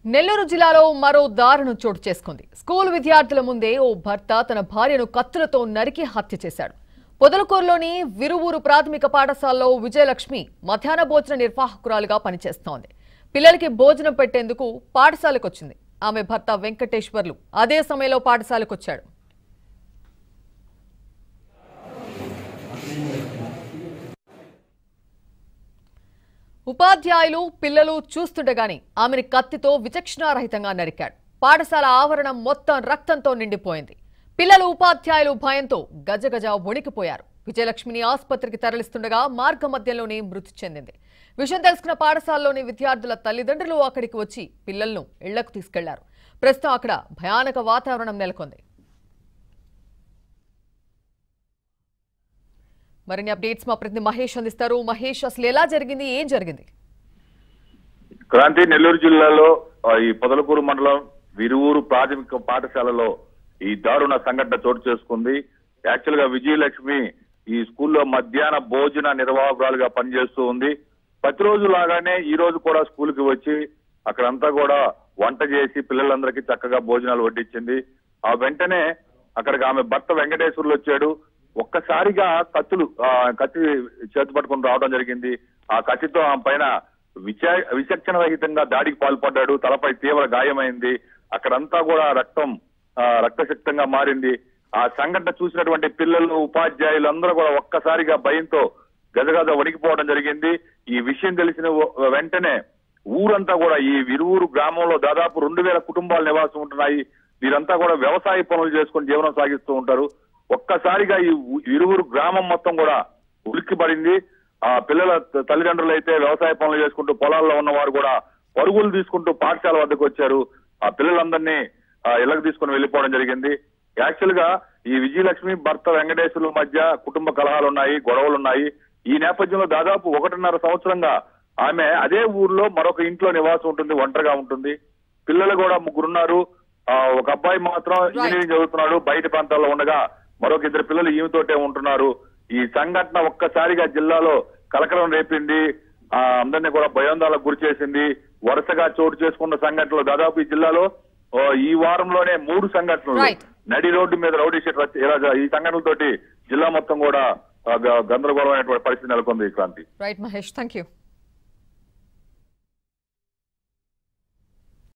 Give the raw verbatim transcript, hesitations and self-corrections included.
నెల్లూరు జిల్లాలో మరో దారుణం చోటు చేసుకుంది. స్కూల్ విద్యార్థుల ముందే ఓ భర్త తన భార్యను కత్తులతో నరికి హత్య చేశాడు. పొదలకూరులోని విరువూరు ప్రాథమిక పాఠశాలలో విజయలక్ష్మి మధ్యాహ్న భోజన నిర్వాహకురాలుగా పనిచేస్తోంది. పిల్లలకి భోజనం పెట్టేందుకు పాఠశాలకు వచ్చింది. ఆమె భర్త వెంకటేశ్వర్లు అదే సమయంలో పాఠశాలకు వచ్చాడు. ఉపాధ్యాయులు పిల్లలు చూస్తుండగానే ఆమెను కత్తితో విచక్షణారహితంగా నరికాడు. పాఠశాల ఆవరణం మొత్తం రక్తంతో నిండిపోయింది. పిల్లలు ఉపాధ్యాయులు భయంతో గజగజ వణికిపోయారు. విజయలక్ష్మిని ఆసుపత్రికి తరలిస్తుండగా మార్గ మధ్యంలోనే మృతి చెందింది. విషయం తెలుసుకున్న పాఠశాలలోని విద్యార్థుల తల్లిదండ్రులు అక్కడికి వచ్చి పిల్లలను ఇళ్లకు తీసుకెళ్లారు. ప్రస్తుతం అక్కడ భయానక వాతావరణం నెలకొంది. మరిన్ని అప్డేట్స్ మా ప్రతినిధి మహేష్ అందిస్తారు. మహేష్, అసలు ఎలా జరిగింది, ఏం జరిగింది? క్రాంతి, నెల్లూరు జిల్లాలో ఈ పొదలకూరు మండలం విరువూరు ప్రాథమిక పాఠశాలలో ఈ దారుణ సంఘటన చోటు చేసుకుంది. యాక్చువల్ గా విజయలక్ష్మి ఈ స్కూల్లో మధ్యాహ్న భోజన నిర్వాహకురాలుగా పనిచేస్తూ ఉంది. ప్రతిరోజు లాగానే ఈ రోజు కూడా స్కూల్ కి వచ్చి అక్కడంతా కూడా వంట చేసి పిల్లలందరికీ చక్కగా భోజనాలు వడ్డించింది. ఆ వెంటనే అక్కడికి ఆమె భర్త వెంకటేశ్వర్లు వచ్చాడు. ఒక్కసారిగా కత్తులు కత్తి చేతి పట్టుకుని రావడం జరిగింది. ఆ కత్తితో ఆమె పైన విచ విచక్షణ రహితంగా దాడికి పాల్పడ్డాడు. తలపై తీవ్ర గాయమైంది. అక్కడంతా కూడా రక్తం రక్తసిక్తంగా మారింది. ఆ సంఘటన చూసినటువంటి పిల్లలు, ఉపాధ్యాయులు అందరూ కూడా ఒక్కసారిగా భయంతో గజగజ వణికిపోవడం జరిగింది. ఈ విషయం తెలిసిన వెంటనే ఊరంతా కూడా, ఈ విరువూరు గ్రామంలో దాదాపు రెండు వేల కుటుంబాలు నివాసం ఉంటున్నాయి. వీరంతా కూడా వ్యవసాయ పనులు చేసుకుని జీవనం సాగిస్తూ ఉంటారు. ఒక్కసారిగా ఈ ఇరువురు గ్రామం మొత్తం కూడా ఉలిక్కిపడింది. ఆ పిల్లల తల్లిదండ్రులు అయితే వ్యవసాయ పనులు చేసుకుంటూ పొలాల్లో ఉన్నవారు కూడా పరుగులు తీసుకుంటూ పాఠశాల వద్దకు వచ్చారు. ఆ పిల్లలందరినీ ఇళ్లకు తీసుకుని వెళ్లిపోవడం జరిగింది. యాక్చువల్ గా ఈ విజయలక్ష్మి భర్త వెంకటేశ్వర్ల మధ్య కుటుంబ కలహాలు ఉన్నాయి, గొడవలు ఉన్నాయి. ఈ నేపథ్యంలో దాదాపు ఒకటిన్నర సంవత్సరంగా ఆమె అదే ఊర్లో మరొక ఇంట్లో నివాసం ఉంటుంది, ఒంటరిగా ఉంటుంది. పిల్లలు కూడా ముగ్గురున్నారు. ఒక అబ్బాయి మాత్రం ఇంజనీరింగ్ చదువుతున్నాడు, బయట ప్రాంతాల్లో ఉండగా మరొక ఇద్దరు పిల్లలు ఈమెతోటే ఉంటున్నారు. ఈ సంఘటన ఒక్కసారిగా జిల్లాలో కలకలం రేపింది. ఆ అందరినీ కూడా భయాందోళనకు గురి చేసింది. వరుసగా చోటు చేసుకున్న సంఘటనలు దాదాపు ఈ జిల్లాలో ఈ వారంలోనే మూడు సంఘటనలు నడి రోడ్డు మీద రౌడీ షీట్ ఈ సంఘటనలతోటి జిల్లా మొత్తం కూడా గందరగోళమైనటువంటి పరిస్థితి నెలకొంది. Kranti. Right Mahesh, thank you.